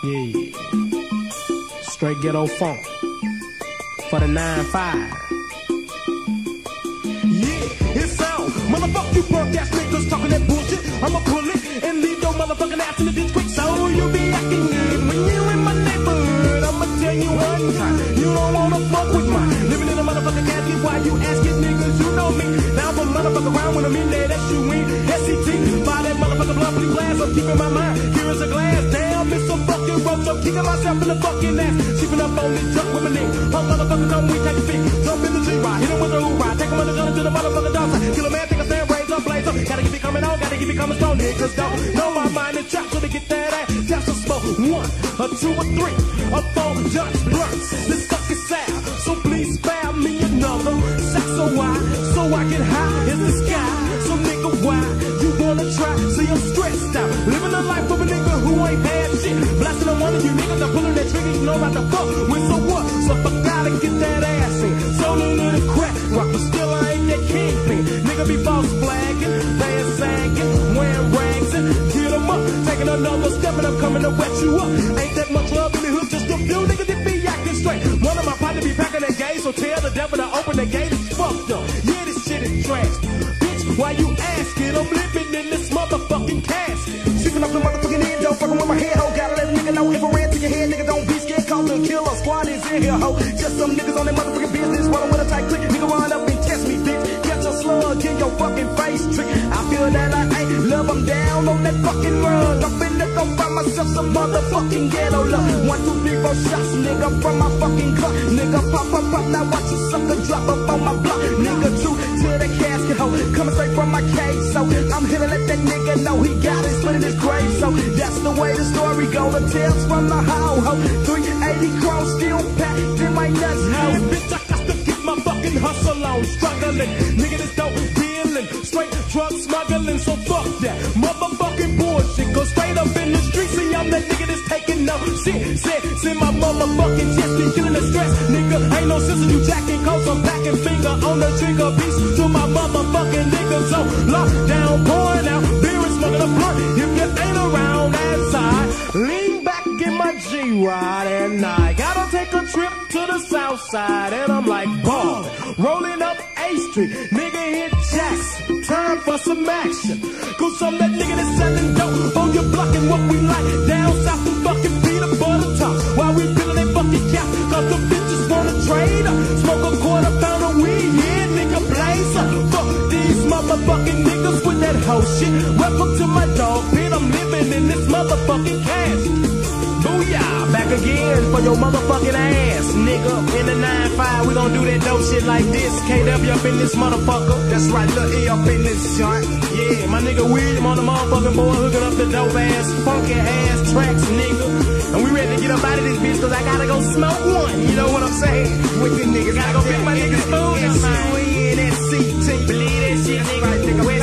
Yeah. Straight ghetto funk. For the 9-5. Yeah, it's sound. Motherfuck you broke ass niggas talking that bullshit. I'ma pull it and leave your motherfucking ass in the ditch quick. So you be acting good when you in my neighborhood. I'ma tell you one time, you don't wanna fuck with mine. Living in a motherfucking casket while you asking niggas, you know me. Now I'm from motherfucking around when I'm in there, that's you in. SCT, buy that motherfucking blunt, please glass. I'm keeping my mind, here is a glass. Damn, it's some fucking roach. I'm kicking myself in the fucking ass. Sleeping up on this truck with my nigga. Punk motherfucker come, we take a feet. Jump in the G-Ride, hit him with a hoorah. Take him on the gun to the motherfucking dog side. Kill a man, think I stand, raise up, blaze up. Gotta keep it coming on, gotta keep it coming strong. Niggas don't know my mind is trapped, so to get that ass. Just a smoke, 1, a 2, or 3, a 4, just blunts. This stuff is sad, so please spare me another. Sack so wide, so I get high in the sky. So nigga, why you wanna try? See, I'm stressed out, living the life of a nigga who ain't had shit. Blasting on one of you niggas, I'm pulling that trigger, you know about the fuck with so what? So I gotta get that ass in. So little crack rock, but still I ain't that kingpin. Nigga be false flagging, band sagging, wearing rags and get them up. Taking another step and I'm coming to wet you up. Ain't that much love in the hood, just a few niggas that be acting straight. One of my partners be packing that gate, so tell the devil to open the gate. It's fucked up, yeah, this shit is trash. Bitch, why you asking? I'm living in this motherfucking casket. Sweeping up the motherfucking end, don't fucking with my head, ho. Gotta let a nigga know if I ran to your head, nigga, don't be scared. Call the killer squad is in here, ho. Just some niggas on that motherfucking business, rolling with a tight click. Nigga run up and test me, bitch. Catch a slug in your fucking face, trick. I feel that I ain't love, I'm down on that fucking run. I'm finna go find myself some motherfucking ghetto love. 1, 2, 3, 4 shots, nigga, from my fucking club. Nigga, pop, pop, pop, now watch a sucker drop up on my block. Nigga, true to the casket, ho. Coming straight from my cage, so I'm here to let that nigga know he got it split in his grave. So that's the way the story go. The tales from the hoe, ho. 380 chrome still packed in my nuts, ho. Yeah, bitch, I got to keep my fucking hustle on, struggling. Nigga, this dope dealing, straight drug smuggling. So fuck that motherfucking bullshit. Go straight up in the streets, and I'm that nigga that's taking no shit. Send my motherfucking chest, be killing the stress. Nigga, ain't no sense of you jacking, cause I'm packing finger on the trigger piece. To my motherfucking niggas on lockdown, pouring out beer and smoking a blunt. If you ain't around outside, lean back in my G-Ride and I gotta take a trip to the south side. And I'm like, ball, rolling up A Street, nigga hit Jackson, time for some action. Cause I'm that nigga that's selling dope on your block. And what we like down south of fucking peanut butter top. While we peeling they fucking cap, cause the bitches wanna trade up. Smoke a quarter pound of weed, yeah, nigga blaze up. Fuck these motherfucking niggas with that hoe shit. Welcome to my dog pit, I'm living in this motherfucking cash. Booyah, back again for your motherfucking ass, nigga. In the 9-5, we gon' do that dope shit like this. KW up in this motherfucker. That's right, Lil E up in this joint. Yeah, my nigga William on the motherfucking board, hooking up the dope ass, funky ass tracks, nigga. And we ready to get up out of this bitch, cause I gotta go smoke one. You know what I'm saying? With the niggas, gotta go pick my niggas food. S-U-N-S-C-T. Believe that shit, nigga. Right, nigga.